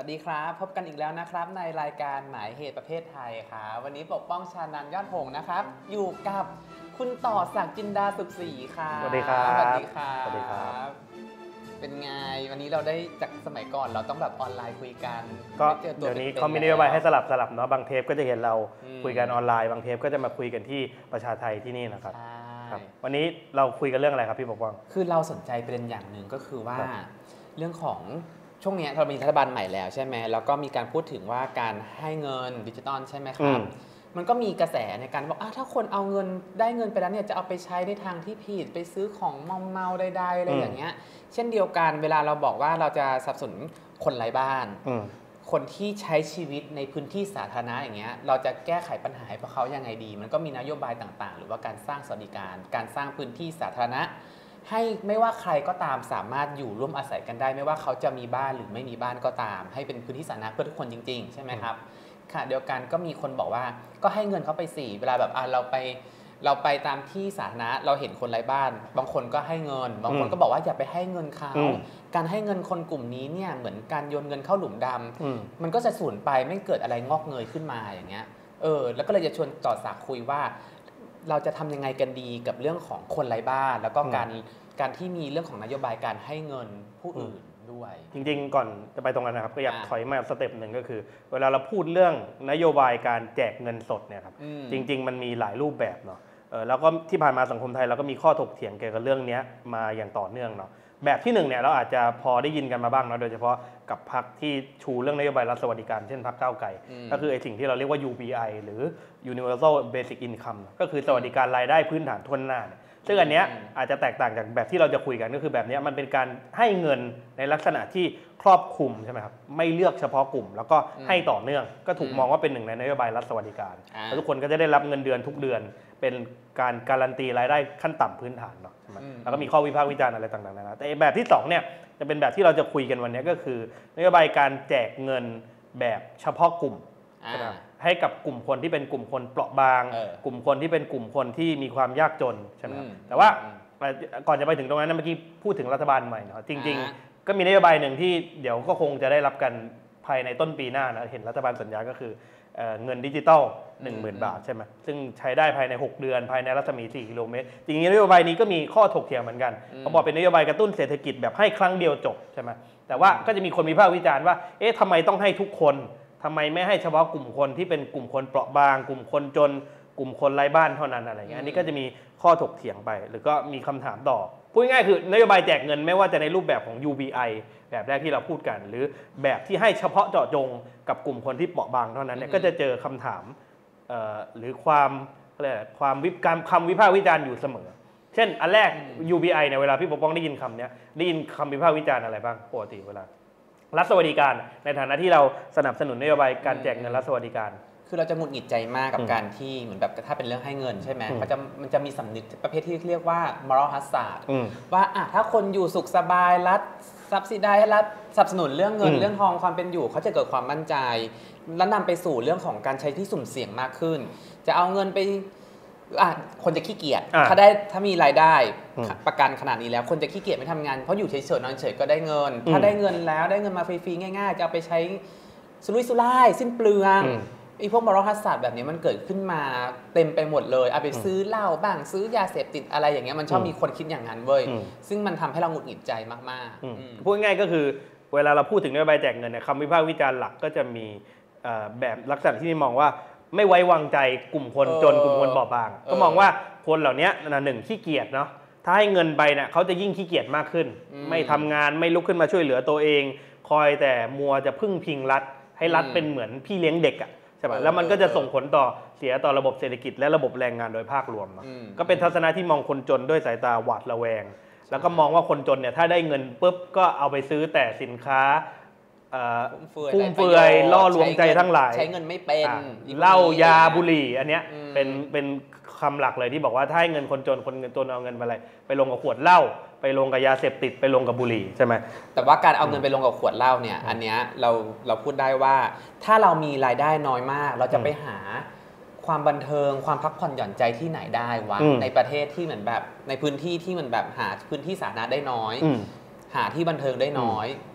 วัสดีครับพบกันอีกแล้วนะครับในรายการหมายเหตุประเภทไทยครับวันนี้ปกป้องชานันท์ยอดหงส์นะครับอยู่กับคุณต่อศักดิ์จินดาสุขศรีครับสวัสดีครับสวัสดีครับสวัสดีครับเป็นไงวันนี้เราได้จากสมัยก่อนเราต้องแบบออนไลน์คุยกันก็เดี๋ยวนี้เขามีนโยบายให้สลับเนาะบางเทปก็จะเห็นเราคุยกันออนไลน์บางเทปก็จะมาคุยกันที่ประชาไทยที่นี่นะครับวันนี้เราคุยกันเรื่องอะไรครับพี่ปกป้องคือเราสนใจประเด็นอย่างหนึ่งก็คือว่าเรื่องของช่วงนี้เรามีรัฐบาลใหม่แล้วใช่ไหมแล้วก็มีการพูดถึงว่าการให้เงินดิจิตอลใช่ไหมครับมันก็มีกระแสในการบอกถ้าคนเอาเงินได้เงินไปแล้วเนี่ยจะเอาไปใช้ในทางที่ผิดไปซื้อของเมาใดๆอะไรอย่างเงี้ยเช่นเดียวกันเวลาเราบอกว่าเราจะสนับสนุนคนไร้บ้านคนที่ใช้ชีวิตในพื้นที่สาธารณะอย่างเงี้ยเราจะแก้ไขปัญหาให้พวกเขายังไงดีมันก็มีนโยบายต่างๆหรือว่าการสร้างสวัสดิการการสร้างพื้นที่สาธารณะให้ไม่ว่าใครก็ตามสามารถอยู่ร่วมอาศัยกันได้ไม่ว่าเขาจะมีบ้านหรือไม่มีบ้านก็ตามให้เป็นพื้นที่สาธารณะเพื่อทุกคนจริงๆใช่ไหมครับค่ะเดียวกันก็มีคนบอกว่าก็ให้เงินเขาไปสิเวลาแบบเราไปตามที่สาธารณะเราเห็นคนไร้บ้านบางคนก็ให้เงินบางคนก็บอกว่าอย่าไปให้เงินเขาการให้เงินคนกลุ่มนี้เนี่ยเหมือนการโยนเงินเข้าหลุมดำมันก็จะสูญไปไม่เกิดอะไรงอกเงยขึ้นมาอย่างเงี้ยแล้วก็เลยจะชวนต่อศักดิ์คุยว่าเราจะทำยังไงกันดีกับเรื่องของคนไร้บ้านแล้วก็การที่มีเรื่องของนโยบายการให้เงินผู้อื่นด้วยจริงๆก่อนจะไปตรงนั้นนะครับก็อยากถอยมาสเต็ปหนึ่งก็คือเวลาเราพูดเรื่องนโยบายการแจกเงินสดเนี่ยครับจริงๆมันมีหลายรูปแบบเนาะแล้วก็ที่ผ่านมาสังคมไทยเราก็มีข้อถกเถียงเกี่ยวกับเรื่องนี้มาอย่างต่อเนื่องเนาะแบบที่1เนี่ยเราอาจจะพอได้ยินกันมาบ้างเนาะโดยเฉพาะกับพรรคที่ชูเรื่องนโยบายรัฐสวัสดิการเช่นพรรคก้าวไกลก็คือไอ้สิ่งที่เราเรียกว่า UBI หรือ Universal Basic Income ก็คือสวัสดิการรายได้พื้นฐานทั่วหน้าซึ่งอันเนี้ยอาจจะแตกต่างจากแบบที่เราจะคุยกันก็คือแบบนี้มันเป็นการให้เงินในลักษณะที่ครอบคลุมใช่ไหมครับไม่เลือกเฉพาะกลุ่มแล้วก็ให้ต่อเนื่องก็ถูกมองว่าเป็นหนึ่งในนโยบายรัฐสวัสดิการแล้วทุกคนก็จะได้รับเงินเดือนทุกเดือนเป็นการการันตีรายได้ขั้นต่ำพื้นฐานเนาะใช่ไหมแล้วก็มีข้อวิพากษ์วิจารณ์อะไรต่างๆนะแต่แบบที่2เนี่ยจะเป็นแบบที่เราจะคุยกันวันนี้ก็คือนโยบายการแจกเงินแบบเฉพาะกลุ่มให้กับกลุ่มคนที่เป็นกลุ่มคนเปราะบางกลุ่มคนที่เป็นกลุ่มคนที่มีความยากจนใช่ไหมครับแต่ว่าก่อนจะไปถึงตรงนั้นเมื่อกี้พูดถึงรัฐบาลใหม่เนาะจริงๆก็มีนโยบายหนึ่งที่เดี๋ยวก็คงจะได้รับกันภายในต้นปีหน้านะเห็นรัฐบาลสัญญาก็คือเงินดิจิตอล 10,000 บาทใช่ไหมซึ่งใช้ได้ภายใน6เดือนภายในรัศมี4 กิโลเมตรจริงๆนโยบายนี้ก็มีข้อถกเถียงเหมือนกันเขาบอกเป็นนโยบายกระตุ้นเศรษฐกิจแบบให้ครั้งเดียวจบใช่ไหมแต่ว่าก็จะมีคนวิพากษ์วิจารณ์ว่าทำไมต้องให้ทุกคนทำไมไม่ให้เฉพาะกลุ่มคนที่เป็นกลุ่มคนเปราะบางกลุ่มคนจนกลุ่มคนไร้บ้านเท่านั้นอะไรเงี้ยอันนี้ก็จะมีข้อถกเถียงไปหรือก็มีคำถามต่อพูดง่ายๆคือนโยบายแจกเงินไม่ว่าจะในรูปแบบของ UBI แบบแรกที่เราพูดกันหรือแบบที่ให้เฉพาะเจาะจงกับกลุ่มคนที่เปราะบางเท่านั้นเนี่ยก็จะเจอคำถามหรือความคำวิพากษ์วิจารณ์อยู่เสมอเช่นอันแรก UBI เนี่ยเวลาพี่ปกป้องได้ยินคำนี้ได้ยินคำวิพากษ์วิจารณ์อะไรบ้างปกติเวลารัฐสวัสดิการในฐานะที่เราสนับสนุนนโยบายการแจกเงินรัฐสวัสดิการคือเราจะหงุดหงิดใจมากกับการที่เหมือนแบบถ้าเป็นเรื่องให้เงินใช่ไหมมันจะมีสำนึกประเภทที่เรียกว่า moral hazard ว่าถ้าคนอยู่สุขสบายรัฐซับซิไดรัฐสนับสนุนเรื่องเงินเรื่องทองความเป็นอยู่เขาจะเกิดความมั่นใจและนำไปสู่เรื่องของการใช้ที่สุ่มเสี่ยงมากขึ้นจะเอาเงินไปคนจะขี้เกียจถ้ามีรายได้ประกันขนาดนี้แล้วคนจะขี้เกียจไม่ทำงานเพราะอยู่เฉยๆนอนเฉยก็ได้เงินถ้าได้เงินแล้วได้เงินมาฟรีๆง่ายๆจะเอาไปใช้สุรุ่ยสุร่ายสิ้นเปลืองพวกมอรัลฮัสซาร์ดแบบนี้มันเกิดขึ้นมาเต็มไปหมดเลยเอาไปซื้อเหล้าบ้างซื้อยาเสพติดอะไรอย่างเงี้ยมันชอบมีคนคิดอย่างนั้นเว้ยซึ่งมันทำให้เราหงุดหงิดใจมากๆพูดง่ายก็คือเวลาเราพูดถึงนโยบายแจกเงินเนี่ยคำวิพากษ์วิจารณ์หลักก็จะมีแบบลักษณะที่มองว่าไม่ไว้วางใจกลุ่มคนจนกลุ่มคนเปราะบางก็มองว่าคนเหล่านี้หนึ่งขี้เกียจเนาะถ้าให้เงินไปเนี่ยเขาจะยิ่งขี้เกียจมากขึ้นไม่ทำงานไม่ลุกขึ้นมาช่วยเหลือตัวเองคอยแต่มัวจะพึ่งพิงรัฐให้รัฐเป็นเหมือนพี่เลี้ยงเด็กอ่ะใช่ป่ะแล้วมันก็จะส่งผลเสียต่อระบบเศรษฐกิจและระบบแรงงานโดยภาพรวมก็เป็นทัศนะที่มองคนจนด้วยสายตาหวาดระแวงแล้วก็มองว่าคนจนเนี่ยถ้าได้เงินปุ๊บก็เอาไปซื้อแต่สินค้าฟุ่มเฟือยล่อลวงใจทั้งหลายใช้เงินไม่เป็นเหล้ายาบุหรี่อันเนี้ยเป็นคำหลักเลยที่บอกว่าถ้าให้เงินคนจนเอาเงินไปอะไรไปลงกับขวดเหล้าไปลงกับยาเสพติดไปลงกับบุหรี่ใช่ไหมแต่ว่าการเอาเงินไปลงกับขวดเหล้าเนี่ยอันเนี้ยเราพูดได้ว่าถ้าเรามีรายได้น้อยมากเราจะไปหาความบันเทิงความพักผ่อนหย่อนใจที่ไหนได้วะในประเทศที่เหมือนแบบในพื้นที่ที่เหมือนแบบหาพื้นที่สาธารณะได้น้อยหาที่บันเทิงได้น้อย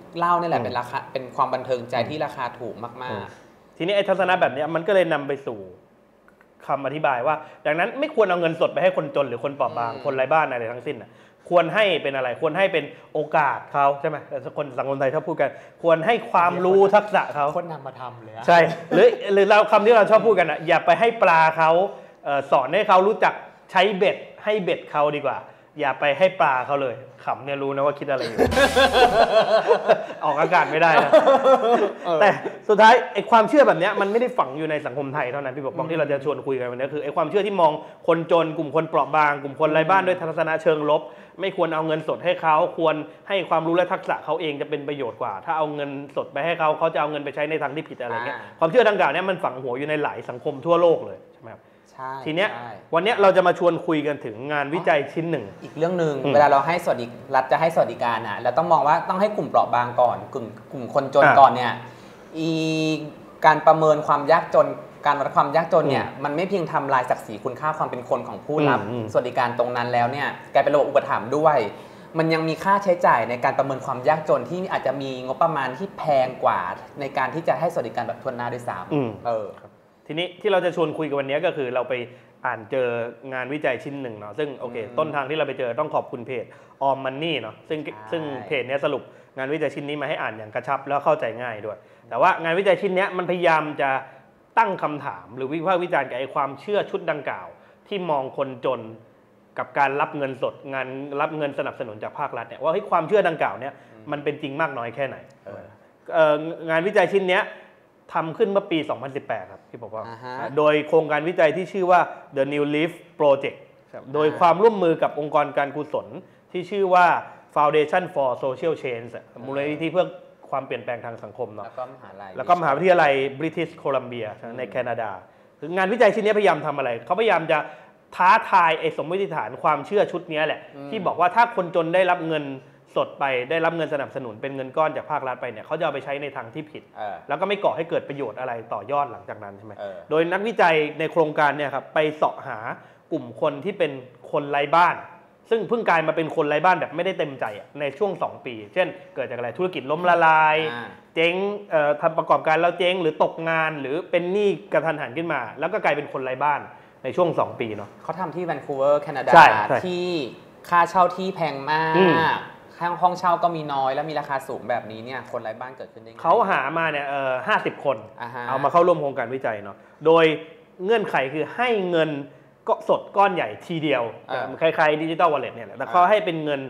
เหล้านี่แหละเป็นราคาเป็นความบันเทิงใจที่ราคาถูกมากๆทีนี้ไอ้ทัศนะแบบนี้มันก็เลยนำไปสู่คำอธิบายว่าดังนั้นไม่ควรเอาเงินสดไปให้คนจนหรือคนเปราะบางคนไร้บ้านอะไรทั้งสิ้นควรให้เป็นอะไรควรให้เป็นโอกาสเขาใช่ไหมคนสังคมไทยชอบพูดกันควรให้ความรู้ทักษะเขาคนนำมาทำเลยใช่หรือเราคำที่เราชอบพูดกันอย่าไปให้ปลาเขาสอนให้เขารู้จักใช้เบ็ดให้เบ็ดเขาดีกว่าอย่าไปให้ปลาเขาเลยขำเนี่ยรู้นะว่าคิดอะไรอยู่ ออกอากาศไม่ได้นะแต่สุดท้ายไอ้ความเชื่อแบบนี้มันไม่ได้ฝังอยู่ในสังคมไทยเท่านั้นพี่ปกป้องที่เราจะชวนคุยกันวันนี้คือไอ้ความเชื่อที่มองคนจนกลุ่มคนเปราะบางกลุ่มคนไร้บ้านด้วยทัศนะเชิงลบไม่ควรเอาเงินสดให้เขาควรให้ความรู้และทักษะเขาเองจะเป็นประโยชน์กว่าถ้าเอาเงินสดไปให้เขาจะเอาเงินไปใช้ในทางที่ผิดอะไรเงี้ยความเชื่อดังกล่าวนี้มันฝังหัวอยู่ในหลายสังคมทั่วโลกเลยใช่ไหมครับทีเนี้ยวันนี้เราจะมาชวนคุยกันถึงงานวิจัยชิ้นหนึ่งอีกเรื่องนึงเวลาเราให้สวัสดิรัฐจะให้สวัสดิการอ่ะเราต้องมองว่าต้องให้กลุ่มเปราะบางก่อนกลุ่มคนจนก่อนเนี่ยการประเมินความยากจนการวัดความยากจนเนี่ยมันไม่เพียงทำลายศักดิ์ศรีคุณค่าความเป็นคนของผู้รับสวัสดิการตรงนั้นแล้วเนี่ยกลายเป็นระบบอุปถัมภ์ด้วยมันยังมีค่าใช้จ่ายในการประเมินความยากจนที่อาจจะมีงบประมาณที่แพงกว่าในการที่จะให้สวัสดิการแบบทั่วหน้าด้วยซ้ำทีนี้ที่เราจะชวนคุยกันวันนี้ก็คือเราไปอ่านเจองานวิจัยชิ้นหนึ่งเนาะซึ่งโอเคต้นทางที่เราไปเจอต้องขอบคุณเพจ All Money เนาะซึ่งเพจนี้สรุปงานวิจัยชิ้นนี้มาให้อ่านอย่างกระชับแล้วเข้าใจง่ายด้วยแต่ว่างานวิจัยชิ้นนี้มันพยายามจะตั้งคำถามหรือวิพากษ์วิจารณ์กับไอ้ความเชื่อชุดดังกล่าวที่มองคนจนกับการรับเงินสดรับเงินสนับสนุนจากภาครัฐเนี่ยว่าความเชื่อดังกล่าวเนี่ยมันเป็นจริงมากน้อยแค่ไหนงานวิจัยชิ้นนี้ทำขึ้นเมื่อปี 2018 ครับพี่บอกว่าโดยโครงการวิจัยที่ชื่อว่า The New Leaf Project โดยความร่วมมือกับองค์กรการกุศลที่ชื่อว่า Foundation for Social Change มูลนิธิเพื่อความเปลี่ยนแปลงทางสังคมเนาะแล้วก็มหาวิทยาลัย British Columbia ในแคนาดาคืองานวิจัยชิ้นนี้พยายามทำอะไรเขาพยายามจะท้าทายไอ้สมมติฐานความเชื่อชุดนี้แหละที่บอกว่าถ้าคนจนได้รับเงินสดไปได้รับเงินสนับสนุนเป็นเงินก้อนจากภาครัฐไปเนี่ยเขาจะเอาไปใช้ในทางที่ผิดแล้วก็ไม่ก่อให้เกิดประโยชน์อะไรต่อยอดหลังจากนั้นใช่ไหมโดยนักวิจัยในโครงการเนี่ยครับไปเสาะหากลุ่มคนที่เป็นคนไร้บ้านซึ่งเพิ่งกลายมาเป็นคนไร้บ้านแบบไม่ได้เต็มใจในช่วง2ปีเช่นเกิดจากอะไรธุรกิจล้มละลายเจ๊งทำประกอบการแล้วเจ๊งหรือตกงานหรือเป็นหนี้กระทันหันขึ้นมาแล้วก็กลายเป็นคนไร้บ้านในช่วง2ปีเนาะเขาทำที่แวนคูเวอร์แคนาดาที่ค่าเช่าที่แพงมากห้องเช่าก็มีน้อยแล้วมีราคาสูงแบบนี้เนี่ยคนไร้บ้านเกิดขึ้นได้ไงเขาหามาเนี่ย50 คนเอามาเข้าร่วมโครงการวิจัยเนาะโดยเงื่อนไขคือให้เงินก็สดก้อนใหญ่ทีเดียวคล้ายๆดิจิตอลวอลเล็ตเนี่ยแหละแต่เขาให้เป็นเงิน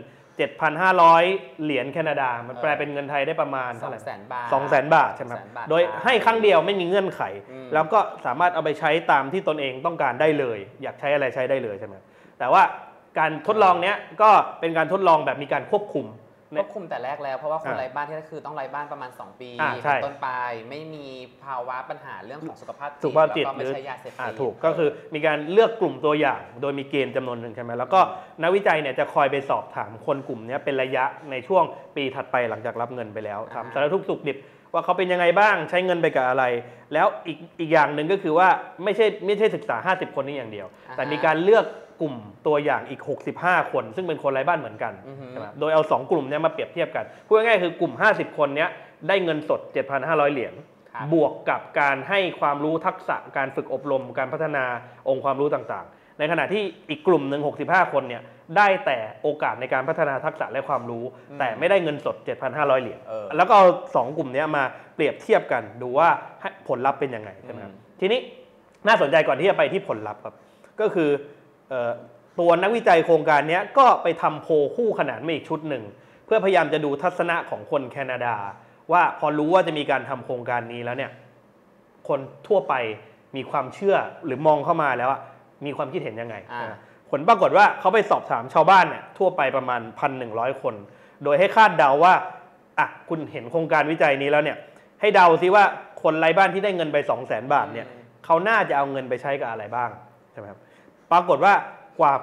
7,500 เหรียญแคนาดามันแปลเป็นเงินไทยได้ประมาณ 200,000 บาท 200,000 บาทใช่ไหมโดยให้ครั้งเดียวไม่มีเงื่อนไขแล้วก็สามารถเอาไปใช้ตามที่ตนเองต้องการได้เลยอยากใช้อะไรใช้ได้เลยใช่ไหมแต่ว่าการทดลองเนี้ยก็เป็นการทดลองแบบมีการควบคุมแต่แรกแล้วเพราะว่าคนไร้บ้านที่นั่นคือต้องไร้บ้านประมาณ2 ปีเป็นต้นไปไม่มีภาวะปัญหาเรื่องของสุขภาพจิตแล้วก็ไม่ใช่ยาเสพติดถูกก็คือมีการเลือกกลุ่มตัวอย่างโดยมีเกณฑ์จำนวนหนึ่งใช่ไหมแล้วก็นักวิจัยเนี่ยจะคอยไปสอบถามคนกลุ่มนี้เป็นระยะในช่วงปีถัดไปหลังจากรับเงินไปแล้วถามสารทุกข์สุขดิบว่าเขาเป็นยังไงบ้างใช้เงินไปกับอะไรแล้วอีกอย่างหนึ่งก็คือว่าไม่ใช่ศึกษา50 คนนี้อย่างเดียวแต่มีการเลือกกลุ่มตัวอย่างอีก65 คนซึ่งเป็นคนไร้บ้านเหมือนกันใช่ไหมโดยเอา2 กลุ่มนี้มาเปรียบเทียบกันพูดง่ายๆคือกลุ่ม50 คนนี้ได้เงินสด 7,500 เหรียญบวกกับการให้ความรู้ทักษะการฝึกอบรมการพัฒนาองค์ความรู้ต่างๆในขณะที่อีกกลุ่มหนึ่ง65 คนเนี่ยได้แต่โอกาสในการพัฒนาทักษะและความรู้แต่ไม่ได้เงินสด 7,500 เหรียญแล้วก็เอา2 กลุ่มนี้มาเปรียบเทียบกันดูว่าผลลัพธ์เป็นยังไงใช่ไหมครับทีนี้น่าสนใจก่อนที่จะไปที่ผลลัพธ์ครับก็คือตัวนักวิจัยโครงการนี้ก็ไปทำโพลคู่ขนานมาอีกชุดหนึ่งเพื่อพยายามจะดูทัศนะของคนแคนาดาว่าพอรู้ว่าจะมีการทำโครงการนี้แล้วเนี่ยคนทั่วไปมีความเชื่อหรือมองเข้ามาแล้วมีความคิดเห็นยังไงผลปรากฏว่าเขาไปสอบถามชาวบ้านเนี่ยทั่วไปประมาณ 1,100 คนโดยให้คาดเดาว่าคุณเห็นโครงการวิจัยนี้แล้วเนี่ยให้เดาซิว่าคนไร้บ้านที่ได้เงินไป 200,000 บาทเนี่ยเขาน่าจะเอาเงินไปใช้กับอะไรบ้างใช่ไหมครับปรากฏว่ากว่า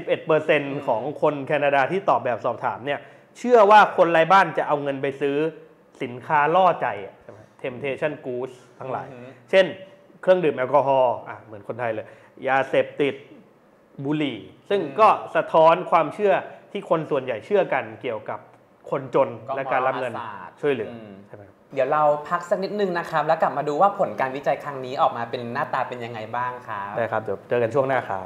81% ของคนแคนาดาที่ตอบแบบสอบถามเนี่ยเชื่อว่าคนไร้บ้านจะเอาเงินไปซื้อสินค้าล่อใจใช่ไหม temptation goods ทั้งหลายเช่นเครื่องดื่มแอลกอฮอล์เหมือนคนไทยเลยยาเสพติดบุหรี่ซึ่งก็สะท้อนความเชื่อที่คนส่วนใหญ่เชื่อกันเกี่ยวกับคนจนและการรับเงินช่วยเหลือใช่ไหมเดี๋ยวเราพักสักนิดนึงนะครับแล้วกลับมาดูว่าผลการวิจัยครั้งนี้ออกมาเป็นหน้าตาเป็นยังไงบ้างครับได้ครับเดี๋ยวเจอกันช่วงหน้าครับ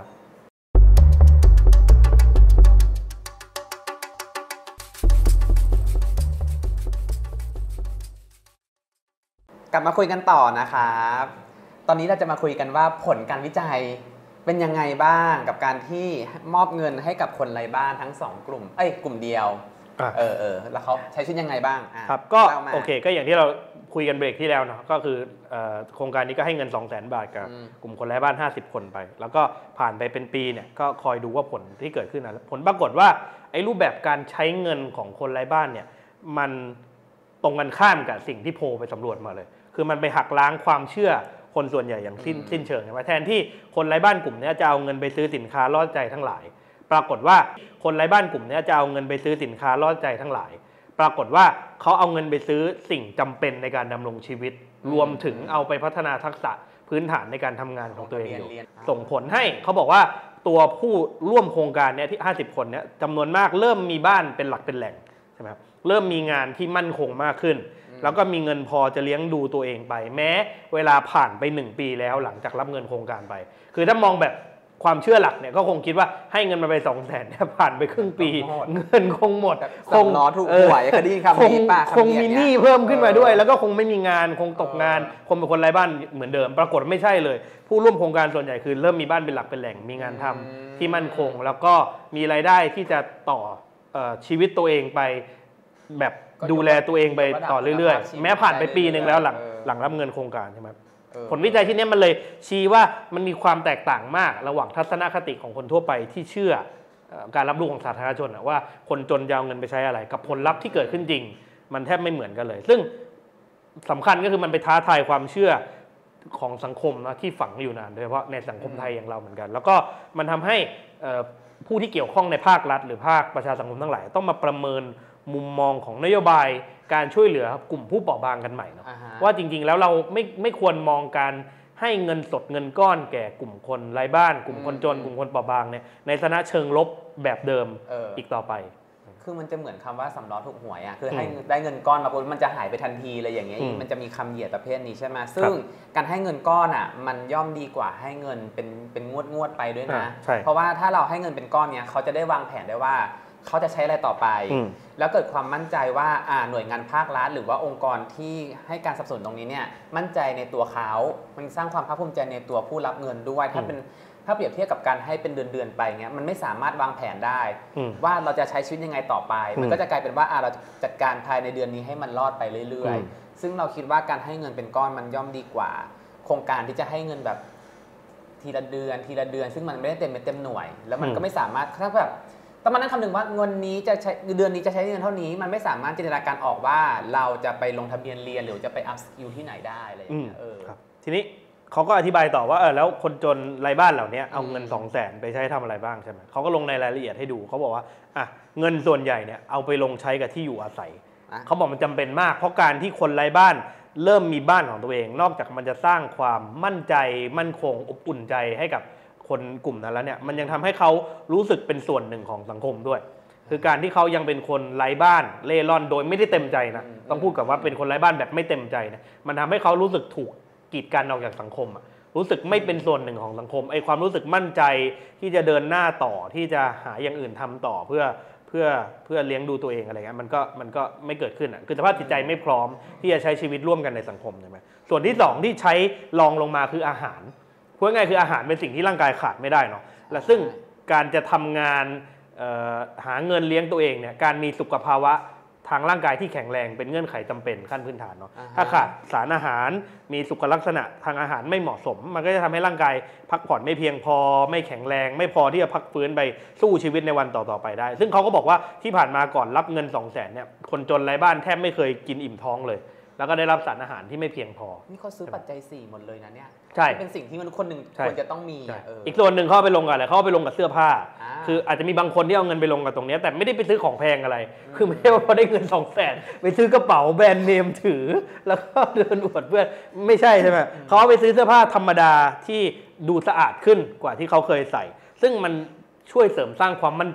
กลับมาคุยกันต่อนะครับตอนนี้เราจะมาคุยกันว่าผลการวิจัยเป็นยังไงบ้างกับการที่มอบเงินให้กับคนไร้บ้านทั้ง2กลุ่มกลุ่มเดียวแล้วเขาใช้ชีวิตยังไงบ้างครับก็โอเคก็อย่างที่เราคุยกันเบรกที่แล้วเนาะก็คือโครงการนี้ก็ให้เงิน 200,000 บาทกับกลุ่มคนไร้บ้าน50คนไปแล้วก็ผ่านไปเป็นปีเนี่ยก็คอยดูว่าผลที่เกิดขึ้นนะผลปรากฏว่าไอ้รูปแบบการใช้เงินของคนไร้บ้านเนี่ยมันตรงกันข้ามกับสิ่งที่โพลไปสำรวจมาเลยคือมันไปหักล้างความเชื่อคนส่วนใหญ่อย่างสิ้นเชิงใช่ไหมแทนที่คนไร้บ้านกลุ่มนี้จะเอาเงินไปซื้อสินค้าล่อใจทั้งหลายปรากฏว่าคนไร้บ้านกลุ่มนี้จะเอาเงินไปซื้อสินค้าล่อใจทั้งหลายปรากฏว่าเขาเอาเงินไปซื้อสิ่งจำเป็นในการดำรงชีวิตรวมถึงเอาไปพัฒนาทักษะพื้นฐานในการทำงานของตัวเองอยู่ส่งผลให้เขาบอกว่าตัวผู้ร่วมโครงการนี้ที่50คนนี้จำนวนมากเริ่มมีบ้านเป็นหลักเป็นแหล่งใช่ไหมครับเริ่มมีงานที่มั่นคงมากขึ้นแล้วก็มีเงินพอจะเลี้ยงดูตัวเองไปแม้เวลาผ่านไป1ปีแล้วหลังจากรับเงินโครงการไปคือถ้ามองแบบความเชื่อหลักเนี่ยก็คงคิดว่าให้เงินมาไป200,000เนี่ยผ่านไปครึ่งปีเงินคงหมดคงล้อถูกหวยคดีคำนี้ป่ะคงมีหนี้เพิ่มขึ้นมาด้วยแล้วก็คงไม่มีงานคงตกงานคงเป็นคนไร้บ้านเหมือนเดิมปรากฏไม่ใช่เลยผู้ร่วมโครงการส่วนใหญ่คือเริ่มมีบ้านเป็นหลักเป็นแหล่งมีงานทำที่มั่นคงแล้วก็มีรายได้ที่จะต่อชีวิตตัวเองไปแบบดูแลตัวเองไปต่อเรื่อยๆแม้ผ่านไปปีนึงแล้วหลังรับเงินโครงการใช่ไหมผลวิจัยที่นี้มันเลยชี้ว่ามันมีความแตกต่างมากระหว่างทัศนคติของคนทั่วไปที่เชื่อการรับรู้ของสาธารณชนว่าคนจนจะเอาเงินไปใช้อะไรกับผลลัพธ์ที่เกิดขึ้นจริงมันแทบไม่เหมือนกันเลยซึ่งสำคัญก็คือมันไปท้าทายความเชื่อของสังคมนะที่ฝังอยู่นานโดยเฉพาะในสังคมไทยอย่างเราเหมือนกันแล้วก็มันทำให้ผู้ที่เกี่ยวข้องในภาครัฐหรือภาคประชาสังคมทั้งหลายต้องมาประเมินมุมมองของนโยบายการช่วยเหลือกลุ่มผู้เปราะบางกันใหม่เนาะว่าจริงๆแล้วเราไม่ควรมองการให้เงินสดเงินก้อนแก่กลุ่มคนไร้บ้านกลุ่มคนจนกลุ่มคนเปราะบางเนี่ยในฐานะเชิงลบแบบเดิมอีกต่อไปคือมันจะเหมือนคำว่าสำล้อถูกหวยอ่ะคือให้ได้เงินก้อนมาปุ๊บมันจะหายไปทันทีเลยอย่างเงี้ยมันจะมีคำเหยียดประเภทนี้ใช่ไหมซึ่งการให้เงินก้อนอ่ะมันย่อมดีกว่าให้เงินเป็นงวดไปด้วยนะเพราะว่าถ้าเราให้เงินเป็นก้อนเนี้ยเขาจะได้วางแผนได้ว่าเขาจะใช้อะไรต่อไปแล้วเกิดความมั่นใจว่าหน่วยงานภาครัฐหรือว่าองค์กรที่ให้การสนับสนุนตรงนี้เนี่ยมั่นใจในตัวเขามันสร้างความภาคภูมิใจในตัวผู้รับเงินด้วยถ้าเปรียบเทียบกับการให้เป็นเดือนๆไปเงี้ยมันไม่สามารถวางแผนได้ว่าเราจะใช้ชีวิตยังไงต่อไปมันก็จะกลายเป็นว่าเราจัดการภายในเดือนนี้ให้มันรอดไปเรื่อยๆซึ่งเราคิดว่าการให้เงินเป็นก้อนมันย่อมดีกว่าโครงการที่จะให้เงินแบบทีละเดือนซึ่งมันไม่ได้เต็มหน่วยแล้วมันก็ไม่สามารถถ้าแบบต้องมานั่งคำนึงว่าเงินนี้จะใช้เดือนนี้จะใช้เงินเท่านี้มันไม่สามารถจินตนาการออกว่าเราจะไปลงทะเบียนเรียนหรือจะไปอัพสกิลที่ไหนได้อะไรอย่างเงี้ยทีนี้เขาก็อธิบายต่อว่าแล้วคนจนไร้บ้านเหล่านี้เอาเงิน 200,000 ไปใช้ทำอะไรบ้างใช่ไหมเขาก็ลงในรายละเอียดให้ดูเขาบอกว่าเงินส่วนใหญ่เนี่ยเอาไปลงใช้กับที่อยู่อาศัยเขาบอกมันจำเป็นมากเพราะการที่คนไร้บ้านเริ่มมีบ้านของตัวเองนอกจากมันจะสร้างความมั่นใจมั่นคงอบอุ่นใจให้กับคนกลุ่มนั้นแล้วเนี่ยมันยังทำให้เขารู้สึกเป็นส่วนหนึ่งของสังคมด้วยคือการที่เขายังเป็นคนไร้บ้านเล่ร่อนโดยไม่ได้เต็มใจนะต้องพูดกับว่าเป็นคนไร้บ้านแบบไม่เต็มใจนะมันทำให้เขารู้สึกถูกกีดกันออกจากสังคมรู้สึกไม่เป็นส่วนหนึ่งของสังคมไอ้ความรู้สึกมั่นใจที่จะเดินหน้าต่อที่จะหาอย่างอื่นทำต่อเพื่อเลี้ยงดูตัวเองอะไรเงี้ยมันก็ไม่เกิดขึ้นคือสภาพจิตใจไม่พร้อมที่จะใช้ชีวิตร่วมกันในสังคมใช่ไหมส่วนที่2ที่ใช้รองลงมาคืออาหารพูดง่ายคืออาหารเป็นสิ่งที่ร่างกายขาดไม่ได้เนาะและซึ่งการจะทำงานหาเงินเลี้ยงตัวเองเนี่ยการมีสุขภาวะทางร่างกายที่แข็งแรงเป็นเงื่อนไขจำเป็นขั้นพื้นฐานเนาะถ้าขาดสารอาหารมีสุขลักษณะทางอาหารไม่เหมาะสมมันก็จะทำให้ร่างกายพักผ่อนไม่เพียงพอไม่แข็งแรงไม่พอที่จะพักฟื้นไปสู้ชีวิตในวันต่อๆไปได้ซึ่งเขาก็บอกว่าที่ผ่านมาก่อนรับเงิน 200,000 เนี่ยคนจนไร้บ้านแทบไม่เคยกินอิ่มท้องเลยแล้วก็ได้รับสารอาหารที่ไม่เพียงพอนี่เขาซื้อปัจจัย4หมดเลยนะเนี่ยใช่เป็นสิ่งที่มนุษย์คนหนึ่งควรจะต้องมีอีกส่วนหนึ่งเขาไปลงกับอะไรเขาไปลงกับเสื้อผ้าคืออาจจะมีบางคนที่เอาเงินไปลงกับตรงนี้แต่ไม่ได้ไปซื้อของแพงอะไรคือไม่ใช่ว่าพอได้เงิน 200,000 ไปซื้อกระเป๋าแบรนด์เนมถือแล้วก็เดินอวดเพื่อนไม่ใช่ใช่ไหมเขาไปซื้อเสื้อผ้าธรรมดาที่ดูสะอาดขึ้นกว่าที่เขาเคยใส่ซึ่งมันช่วยเสริมสร้างความมั่นใจ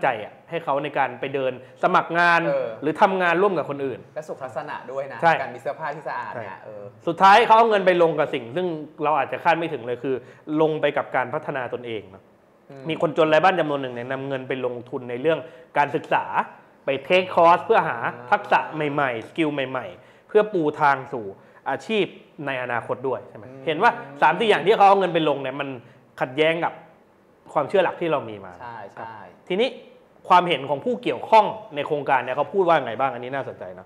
ให้เขาในการไปเดินสมัครงานหรือทำงานร่วมกับคนอื่นและสุขลักษณะด้วยนะการมีเสื้อผ้าที่สะอาดเนี่ยสุดท้ายเขาเอาเงินไปลงกับสิ่งซึ่งเราอาจจะคาดไม่ถึงเลยคือลงไปกับการพัฒนาตนเองนะมีคนจนไร้บ้านจำนวนหนึ่งเนี่ยนำเงินไปลงทุนในเรื่องการศึกษาไปเทคคอร์สเพื่อหาทักษะใหม่ๆสกิลใหม่ๆเพื่อปูทางสู่อาชีพในอนาคตด้วยใช่ไหมเห็นว่า3 4 อย่างที่เขาเอาเงินไปลงเนี่ยมันขัดแย้งกับความเชื่อหลักที่เรามีมาใช่ใช่ทีนี้ความเห็นของผู้เกี่ยวข้องในโครงการเนี่ยเขาพูดว่าไงบ้างอันนี้น่าสนใจนะ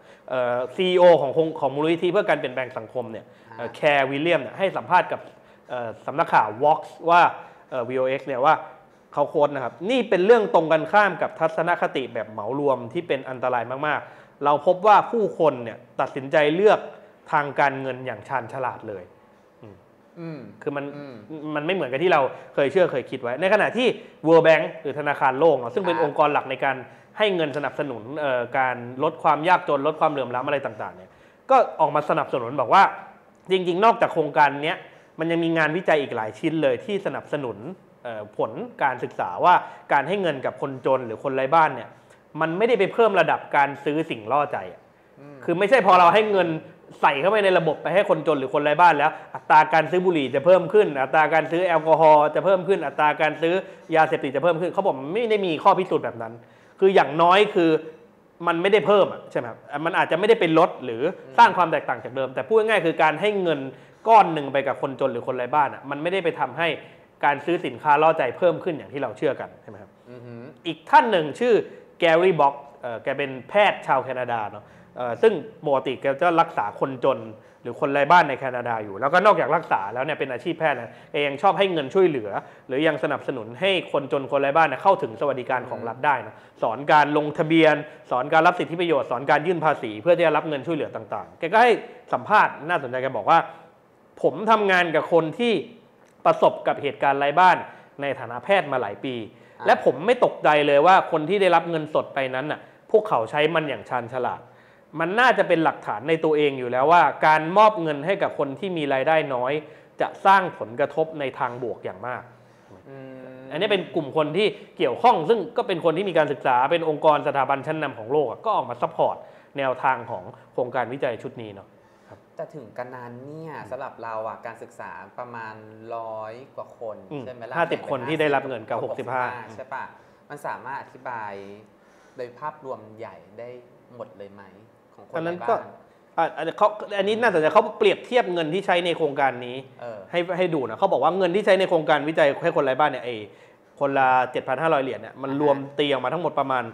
CEO ของมูลนิธิเพื่อการเปลี่ยนแปลงสังคมเนี่ยแคร์วิลเลียมเนี่ยให้สัมภาษณ์กับสำนักข่าว Vox ว่าVOX เนี่ยว่าเขาโค้ดนะครับนี่เป็นเรื่องตรงกันข้ามกับทัศนคติแบบเหมารวมที่เป็นอันตรายมากๆเราพบว่าผู้คนเนี่ยตัดสินใจเลือกทางการเงินอย่างชาญฉลาดเลยคือมันไม่เหมือนกับที่เราเคยเชื่อเคยคิดไว้ในขณะที่ World Bank หรือธนาคารโลกซึ่งเป็นองค์กรหลักในการให้เงินสนับสนุนการลดความยากจนลดความเหลื่อมล้ำอะไรต่างๆเนี่ยก็ออกมาสนับสนุนบอกว่าจริงๆนอกจากโครงการนี้มันยังมีงานวิจัยอีกหลายชิ้นเลยที่สนับสนุนผลการศึกษาว่าการให้เงินกับคนจนหรือคนไร้บ้านเนี่ยมันไม่ได้ไปเพิ่มระดับการซื้อสิ่งล่อใจคือไม่ใช่พอเราให้เงินใส่เข้าไปในระบบไปให้คนจนหรือคนไร้บ้านแล้วอัตราการซื้อบุหรี่จะเพิ่มขึ้นอัตราการซื้อแอลกอฮอล์จะเพิ่มขึ้นอัตราการซื้อยาเสพติดจะเพิ่มขึ้นเขาบอกไม่ได้มีข้อพิสูจน์แบบนั้นคืออย่างน้อยคือมันไม่ได้เพิ่มใช่ไหมครับมันอาจจะไม่ได้เป็นลดหรือสร้างความแตกต่างจากเดิมแต่พูดง่ายๆคือการให้เงินก้อนหนึ่งไปกับคนจนหรือคนไร้บ้านมันไม่ได้ไปทำให้การซื้อสินค้าล่อใจเพิ่มขึ้นอย่างที่เราเชื่อกันใช่ไหมครับอีกท่านหนึ่งชื่อแกรี่บ็อกแกเป็นแพทย์ชาวแคนาดาเนาะซึ่งปกติแกจะรักษาคนจนหรือคนไร้บ้านในแคนาดาอยู่แล้วก็นอกจากรักษาแล้วเนี่ยเป็นอาชีพแพทย์นะแกยังชอบให้เงินช่วยเหลือหรือยังสนับสนุนให้คนจนคนไร้บ้านเข้าถึงสวัสดิการของรัฐได้นะสอนการลงทะเบียนสอนการรับสิทธิประโยชน์สอนการยื่นภาษีเพื่อที่จะรับเงินช่วยเหลือต่างๆแกก็ให้สัมภาษณ์น่าสนใจแกบอกว่าผมทำงานกับคนที่ประสบกับเหตุการณ์ไร้บ้านในฐานะแพทย์มาหลายปีและผมไม่ตกใจเลยว่าคนที่ได้รับเงินสดไปนั้นน่ะพวกเขาใช้มันอย่างชาญฉลาดมันน่าจะเป็นหลักฐานในตัวเองอยู่แล้วว่าการมอบเงินให้กับคนที่มีรายได้น้อยจะสร้างผลกระทบในทางบวกอย่างมากอันนี้เป็นกลุ่มคนที่เกี่ยวข้องซึ่งก็เป็นคนที่มีการศึกษาเป็นองค์กรสถาบันชั้นนำของโลกก็ออกมาซัพพอร์ตแนวทางของโครงการวิจัยชุดนี้เนาะแต่ถึงกันนั้นเนี่ยสำหรับเราการศึกษาประมาณ100 กว่าคนใช่ไหมล่ะ 50 คนที่ได้รับเงินกับ65 ใช่ปะมันสามารถอธิบายโดยภาพรวมใหญ่ได้หมดเลยไหมของคนไร้บ้านอันนี้น่าสนใจเขาเปรียบเทียบเงินที่ใช้ในโครงการนี้ให้ดูนะเขาบอกว่าเงินที่ใช้ในโครงการวิจัยให้คนไร้บ้านเนี่ยคนละ 7,500 เหรียญเนี่ยมันรวมตีออกมาทั้งหมดประมาณ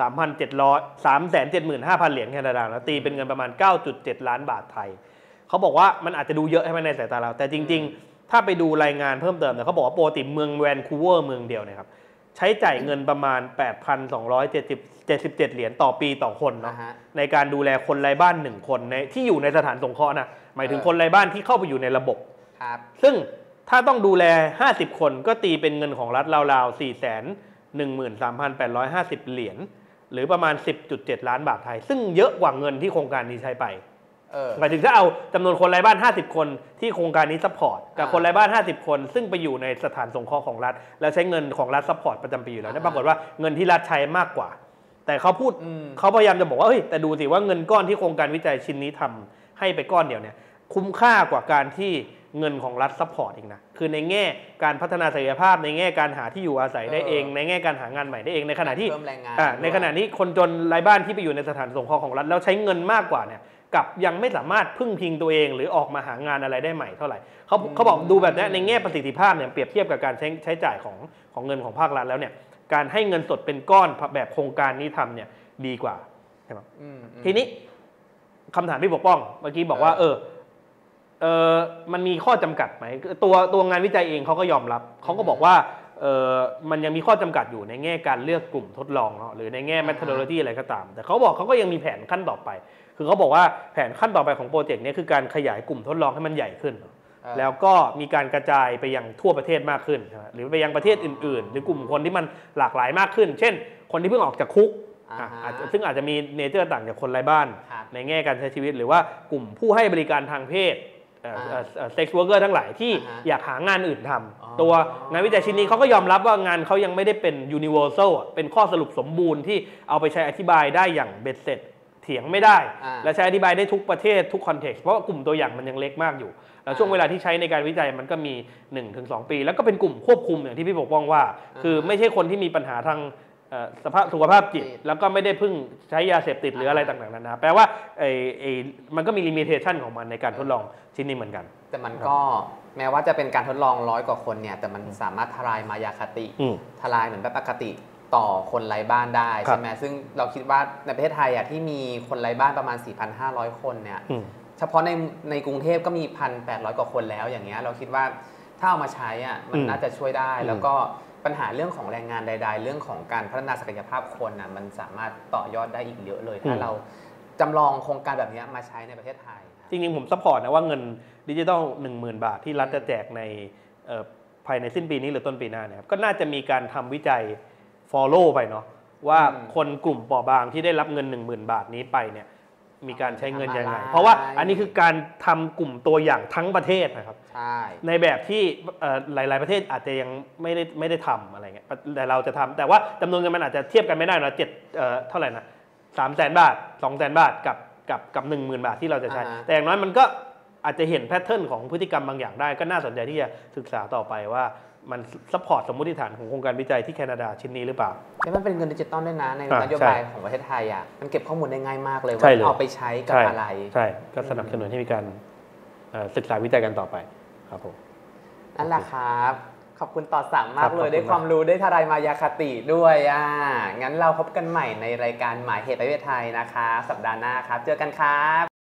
375,000 เหรียญแคนาดาแล้วตีเป็นเงินประมาณ 9.7 ล้านบาทไทยเขาบอกว่ามันอาจจะดูเยอะให้มันในสายตาเราแต่จริงๆถ้าไปดูรายงานเพิ่มเติมเนี่ยเขาบอกว่าปกติเมืองแวนคูเวอร์เมืองเดียวเนี่ยครับใช้จ่ายเงินประมาณ 8,277 เหรียญต่อปีต่อคนเนาะในการดูแลคนไร้บ้าน1คนที่อยู่ในสถานสงเคราะห์นะหมายถึงคนไร้บ้านที่เข้าไปอยู่ในระบบซึ่งถ้าต้องดูแล50 คนก็ตีเป็นเงินของรัฐราวๆ 413,850 เหรียญหรือประมาณ 10.7 ล้านบาทไทยซึ่งเยอะกว่าเงินที่โครงการนี้ใช้ไปหมายถึงถ้าเอาจำนวนคนไร้บ้าน50 คนที่โครงการนี้ซัพพอร์ตกับคนไร้บ้าน50 คนซึ่งไปอยู่ในสถานสงเคราะห์ของรัฐแล้วใช้เงินของรัฐซัพพอร์ตประจำปีอยู่แล้วนั่นปรากฏว่าเงินที่รัฐใช้มากกว่าแต่เขาพยายามจะบอกว่าเฮ้ยแต่ดูสิว่าเงินก้อนที่โครงการวิจัยชิ้นนี้ทำให้ไปก้อนเดียวเนี่ยคุ้มค่ากว่าการที่เงินของรัฐซัพพอร์ตอีกนะคือในแง่การพัฒนาศักยภาพในแง่การหาที่อยู่อาศัยได้เองในแง่การหางานใหม่ได้เองในขณะที่คนจนไร้บ้านที่ไปอยู่ในสถานสงเคราะห์ของรัฐแล้วใช้เงินมากกว่าเนี่ยกับยังไม่สามารถพึ่งพิงตัวเองหรือออกมาหางานอะไรได้ใหม่เท่าไหร่เขาบอกดูแบบนี้ในแง่ประสิทธิภาพเนี่ยเปรียบเทียบกับการใช้จ่ายของเงินของภาครัฐแล้วเนี่ยการให้เงินสดเป็นก้อนแบบโครงการนี้ทำเนี่ยดีกว่าใช่ไหมทีนี้คำถามพี่ปกป้องเมื่อกี้บอกว่ามันมีข้อจำกัดไหมตัวงานวิจัยเองเขาก็ยอมรับเขาก็บอกว่ามันยังมีข้อจำกัดอยู่ในแง่การเลือกกลุ่มทดลองเนาะหรือในแง่ methodology อะไรก็ตามแต่เขาบอกเขาก็ยังมีแผนขั้นต่อไปคือเขาบอกว่าแผนขั้นต่อไปของโปรเจกต์นี้คือการขยายกลุ่มทดลองให้มันใหญ่ขึ้นแล้วก็มีการกระจายไปยังทั่วประเทศมากขึ้นหรือไปยังประเทศอื่นๆหรือกลุ่มคนที่มันหลากหลายมากขึ้นเช่นคนที่เพิ่งออกจากคุกซึ่งอาจจะมีเนเจอร์ต่างจากคนไร้บ้านในแง่การใช้ชีวิตหรือว่ากลุ่มผู้ให้บริการทางเพศเซ็กซ์วอร์เกอร์ทั้งหลายที่อยากหางานอื่นทำตัวงานวิจัยชิ้นนี้เขาก็ยอมรับว่างานเขายังไม่ได้เป็น universal เป็นข้อสรุปสมบูรณ์ที่เอาไปใช้อธิบายได้อย่างเบ็ดเสร็จเถียงไม่ได้และใช้อธิบายได้ทุกประเทศทุกคอนเท็กซ์เพราะว่ากลุ่มตัวอย่างมันยังเล็กมากอยู่แล้วช่วงเวลาที่ใช้ในการวิจัยมันก็มี 1-2 ปีแล้วก็เป็นกลุ่มควบคุมอย่างที่พี่ปกป้องว่าคือไม่ใช่คนที่มีปัญหาทางสุขภาพจิตแล้วก็ไม่ได้พึ่งใช้ยาเสพติดหรืออะไรต่างๆนานาแปลว่ามันก็มีลิมิเตชันของมันในการทดลองชิ้นนี้เหมือนกันแต่มันก็แม้ว่าจะเป็นการทดลอง100 กว่าคนเนี่ยแต่มันสามารถทลายมายาคติทลายเหมือนแบบอคติต่อคนไร้บ้านได้ใช่ไหมซึ่งเราคิดว่าในประเทศไทยที่มีคนไร้บ้านประมาณ 4,500 คนเนี่ยเฉพาะในกรุงเทพก็มี 1,800 กว่าคนแล้วอย่างเงี้ยเราคิดว่าถ้าเอามาใช้มันน่าจะช่วยได้แล้วก็ปัญหาเรื่องของแรงงานใดๆเรื่องของการพัฒนาศักยภาพคนมันสามารถต่อยอดได้อีกเยอะเลยถ้าเราจำลองโครงการแบบนี้มาใช้ในประเทศไทยจริงๆผมซัพพอร์ตนะว่าเงินดิจิทัล 10,000 บาทที่รัฐจะแจกในภายในสิ้นปีนี้หรือต้นปีหน้าเนี่ยก็น่าจะมีการทำวิจัย follow ไปเนาะว่าคนกลุ่มเปราะบางที่ได้รับเงิน 10,000 บาทนี้ไปเนี่ยมีการใช้เงินยังไงเพราะว่าอันนี้คือการทำกลุ่มตัวอย่างทั้งประเทศนะครับในแบบที่หลายๆประเทศอาจจะยังไม่ได้ทำอะไรเงี้ยแต่เราจะทำแต่ว่าจำนวนเงินมันอาจจะเทียบกันไม่ได้นะเท่าไหร่นะ300,000 บาท 200,000 บาทกับ 10,000 บาทที่เราจะใช้แต่อย่างน้อยมันก็อาจจะเห็นแพทเทิร์นของพฤติกรรมบางอย่างได้ก็น่าสนใจที่จะศึกษาต่อไปว่ามันซัพพอร์ตสมมติฐานของโครงการวิจัยที่แคนาดาชิ้นนี้หรือเปล่าแล้วมันเป็นเงินดิจิตอลด้วยนะในนโยบายของประเทศไทยมันเก็บข้อมูลได้ง่ายมากเลยว่าเอาไปใช้กับอะไรใช่ก็สนับสนุนให้มีการศึกษาวิจัยกันต่อไปครับผมนั่นแหละครับขอบคุณต่อสามมากเลยได้ความรู้ได้ทลายมายาคติด้วยงั้นเราพบกันใหม่ในรายการหมายเหตุประเทศไทยนะคะสัปดาห์หน้าครับเจอกันครับ